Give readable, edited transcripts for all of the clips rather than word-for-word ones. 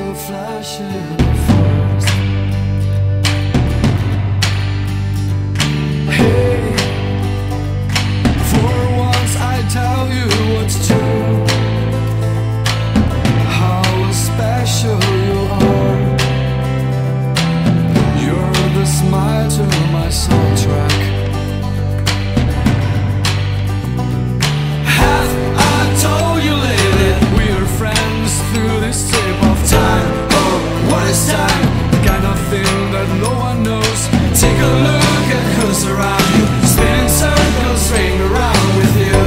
a flash in the forest. Hey, for once I tell you what's true, how special you are. You're the smile to my soundtrack. Have I told you lately we are friends through this tip of time? Oh, what is time? The kind of thing that no one knows. Take a look at who's around you, spinning circles, ring around with you.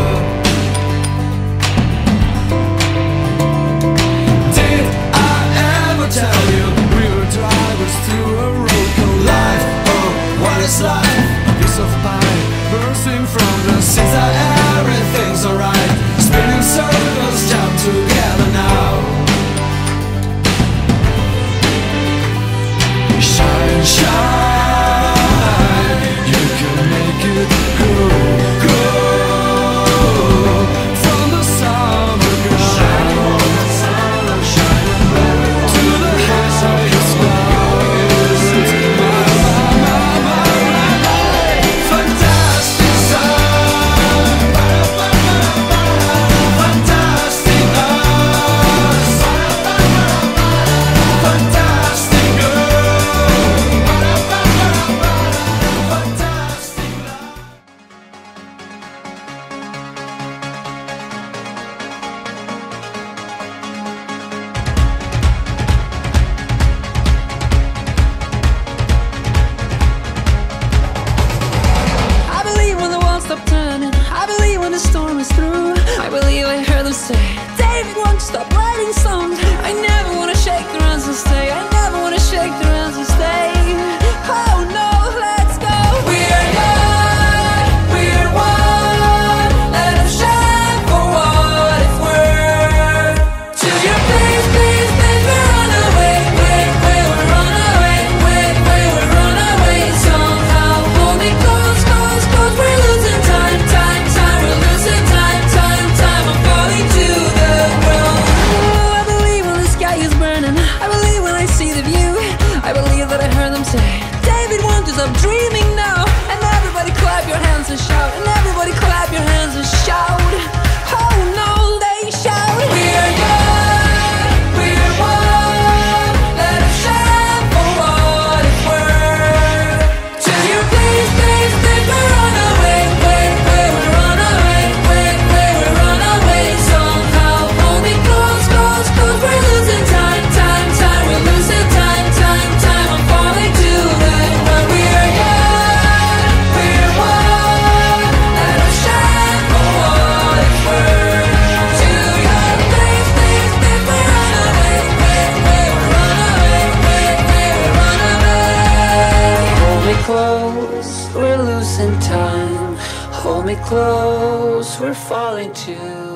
Did I ever tell you we were drivers through a road called life? Oh, what is life? A piece of pie bursting from the seeds that everything's alright. Spinning circles, jump together now. Shine, shine, you can make it grow, grow from the summer ground to the highest clouds. Fantastic sun, fantastic us, fantastic girl, fantastic love. I believe when the world stopped turning. I believe when the storm is through. I believe I heard them say, David, won't you stop writing songs? I never wanna shake their hands and stay. I never wanna shake their hands and stay. Oh no, let's go. We are young, we are one. Let us shine for what it's worth. To your place, place, place, we're on our way, way, way, we're on our way, way, way, we're on our way. Somehow hold me close, close, close. We're losing time, time, time. We're losing time, time, time. I'm falling to the ground. Oh, I believe when the sky is burning. I believe when I see the view. I believe that I heard them say, David, won't you stop dreaming now? And everybody clap your hands and shout. And everybody clap your hands and shout. Oh no, they shout. We are young, we are one. Let us shine for what it's worth. To your place, place, place. We're on our way, way, way. We're on our way, way, way. We're on our way. Somehow hold me close, close, close. We're losing time, time, time. We're losing time, time, time. I'm falling to the ground. We are young, we are one. Let us shine for what it's worth. To your place, place, place. We're on our way, way, way. We're on our way, way, way. We're on our way. Hold me close, we're losing time. Hold me close, we're falling to